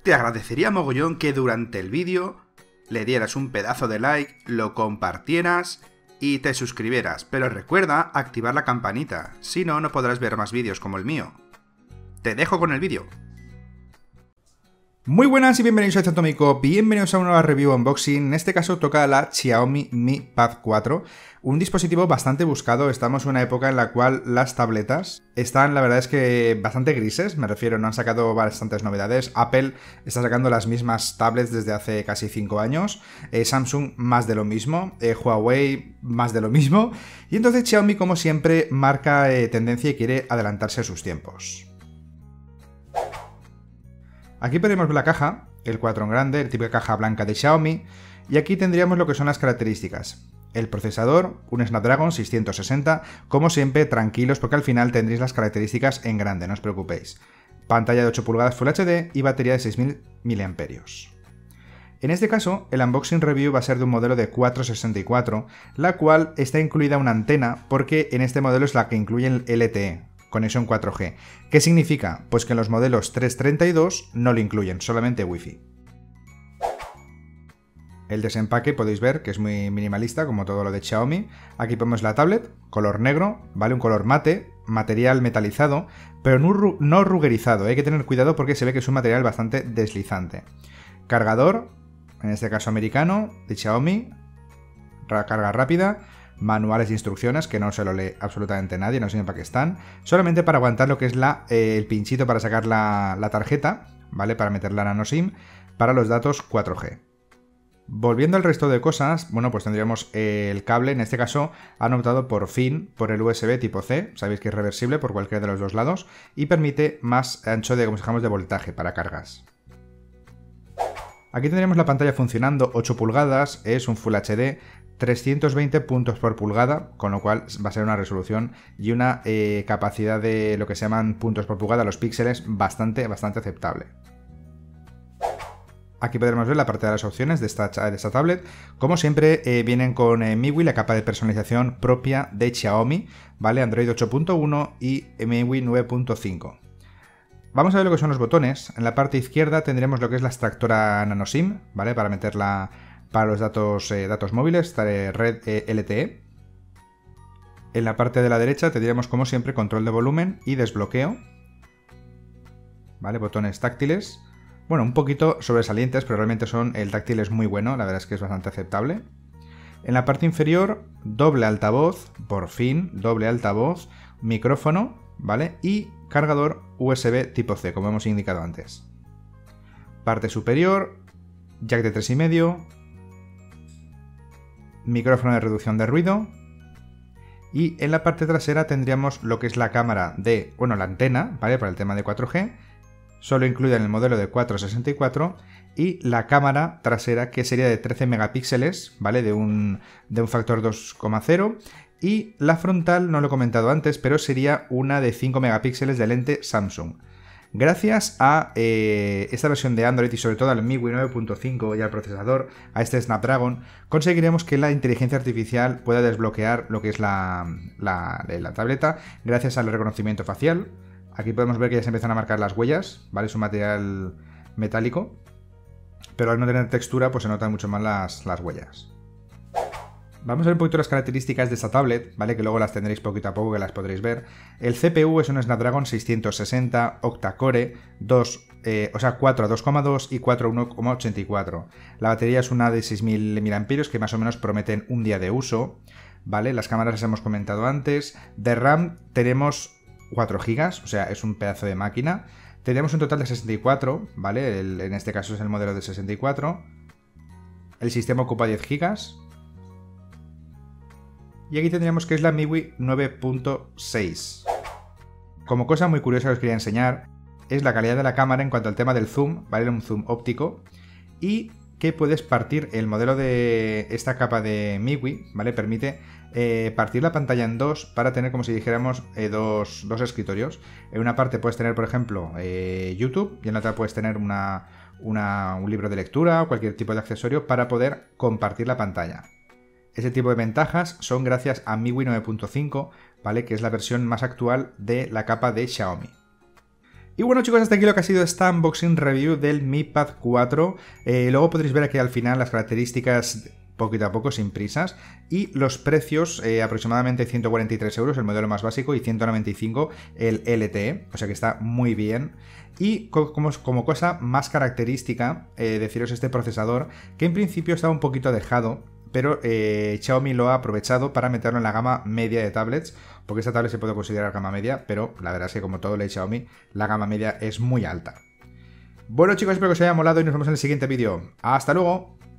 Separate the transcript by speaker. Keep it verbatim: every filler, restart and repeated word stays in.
Speaker 1: te agradecería mogollón que durante el vídeo le dieras un pedazo de like, lo compartieras y te suscribieras, pero recuerda activar la campanita, si no, no podrás ver más vídeos como el mío. Te dejo con el vídeo. Muy buenas y bienvenidos a Atómico, bienvenidos a una nueva review unboxing. En este caso toca la Xiaomi Mi Pad cuatro, un dispositivo bastante buscado. Estamos en una época en la cual las tabletas están, la verdad es que bastante grises, me refiero, no han sacado bastantes novedades. Apple está sacando las mismas tablets desde hace casi cinco años, eh, Samsung más de lo mismo, eh, Huawei más de lo mismo, y entonces Xiaomi, como siempre, marca eh, tendencia y quiere adelantarse a sus tiempos. Aquí podemos ver la caja, el cuatro en grande, la típica caja blanca de Xiaomi, y aquí tendríamos lo que son las características. El procesador, un Snapdragon seiscientos sesenta, como siempre tranquilos porque al final tendréis las características en grande, no os preocupéis. Pantalla de ocho pulgadas Full H D y batería de seis mil miliamperios hora. En este caso, el unboxing review va a ser de un modelo de cuatrocientos sesenta y cuatro, la cual está incluida una antena porque en este modelo es la que incluye el L T E. Conexión cuatro G. ¿Qué significa? Pues que en los modelos trescientos treinta y dos no lo incluyen, solamente Wi-Fi. El desempaque podéis ver que es muy minimalista, como todo lo de Xiaomi. Aquí ponemos la tablet, color negro, ¿vale? Un color mate, material metalizado, pero no, ru no rugerizado. Hay que tener cuidado porque se ve que es un material bastante deslizante. Cargador, en este caso americano, de Xiaomi. Carga rápida. Manuales de instrucciones que no se lo lee absolutamente nadie, no sé para qué están, solamente para aguantar lo que es la, eh, el pinchito para sacar la, la tarjeta, ¿vale? Para meter la nano SIM para los datos cuatro G. Volviendo al resto de cosas, bueno, pues tendríamos el cable. En este caso han optado por fin por el U S B tipo C, sabéis que es reversible por cualquiera de los dos lados y permite más ancho de, como dejamos, de voltaje para cargas. Aquí tendremos la pantalla funcionando, ocho pulgadas, es un Full H D, trescientos veinte puntos por pulgada, con lo cual va a ser una resolución y una eh, capacidad de lo que se llaman puntos por pulgada, los píxeles, bastante, bastante aceptable. Aquí podremos ver la parte de las opciones de esta, de esta tablet. Como siempre, eh, vienen con eh, M I U I, la capa de personalización propia de Xiaomi, ¿vale? Android ocho punto uno y M I U I nueve punto cinco. Vamos a ver lo que son los botones. En la parte izquierda tendremos lo que es la extractora nano SIM, ¿vale? Para meterla para los datos, eh, datos móviles, red eh, L T E. En la parte de la derecha tendríamos, como siempre, control de volumen y desbloqueo, ¿vale? Botones táctiles, bueno, un poquito sobresalientes, pero realmente son, el táctil es muy bueno, la verdad es que es bastante aceptable. En la parte inferior, doble altavoz, por fin, doble altavoz, micrófono, ¿vale? Y cargador U S B tipo C, como hemos indicado antes. Parte superior, jack de tres coma cinco, micrófono de reducción de ruido, y en la parte trasera tendríamos lo que es la cámara de, bueno, la antena, ¿vale? Para el tema de cuatro G, solo incluida en el modelo de cuatrocientos sesenta y cuatro, y la cámara trasera que sería de trece megapíxeles, ¿vale? De un, de un factor dos coma cero, y la frontal, no lo he comentado antes, pero sería una de cinco megapíxeles de lente Samsung. Gracias a eh, esta versión de Android y sobre todo al M I U I nueve punto cinco y al procesador, a este Snapdragon, conseguiremos que la inteligencia artificial pueda desbloquear lo que es la, la, la tableta gracias al reconocimiento facial. Aquí podemos ver que ya se empiezan a marcar las huellas, ¿vale? Es un material metálico, pero al no tener textura pues se notan mucho más las, las huellas. Vamos a ver un poquito las características de esta tablet, ¿vale? Que luego las tendréis poquito a poco, que las podréis ver. El C P U es un Snapdragon seiscientos sesenta octa-core, dos, eh, o sea, cuatro a dos coma dos y cuatro a uno coma ochenta y cuatro. La batería es una de seis mil miliamperios hora, que más o menos prometen un día de uso, ¿vale? Las cámaras las hemos comentado antes. De RAM tenemos cuatro gigas, o sea, es un pedazo de máquina. Tenemos un total de sesenta y cuatro, ¿vale? El, en este caso es el modelo de sesenta y cuatro. El sistema ocupa diez gigas. Y aquí tendríamos que es la M I U I nueve punto seis. Como cosa muy curiosa que os quería enseñar es la calidad de la cámara en cuanto al tema del zoom, ¿vale? Un zoom óptico, y que puedes partir el modelo de esta capa de M I U I, ¿vale? Permite eh, partir la pantalla en dos para tener, como si dijéramos, eh, dos, dos escritorios. En una parte puedes tener, por ejemplo, eh, YouTube, y en la otra puedes tener una, una, un libro de lectura o cualquier tipo de accesorio para poder compartir la pantalla. Ese tipo de ventajas son gracias a M I U I nueve punto cinco, ¿vale? Que es la versión más actual de la capa de Xiaomi. Y bueno chicos, hasta aquí lo que ha sido esta unboxing review del Mi Pad cuatro. Eh, luego podréis ver aquí al final las características poquito a poco, sin prisas, y los precios, eh, aproximadamente ciento cuarenta y tres euros el modelo más básico y ciento noventa y cinco el L T E, o sea que está muy bien. Y como, como cosa más característica, eh, deciros este procesador, que en principio estaba un poquito dejado, pero eh, Xiaomi lo ha aprovechado para meterlo en la gama media de tablets, porque esta tablet se puede considerar gama media, pero la verdad es que como todo le Xiaomi, la gama media es muy alta. Bueno chicos, espero que os haya molado y nos vemos en el siguiente vídeo. ¡Hasta luego!